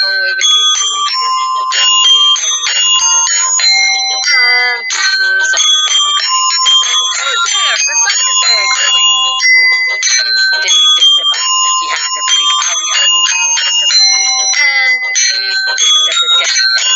it was good. So, there, beside his egg, Louie. And they picked him up. He had a big hurry up and they picked him up. And they picked up the tent.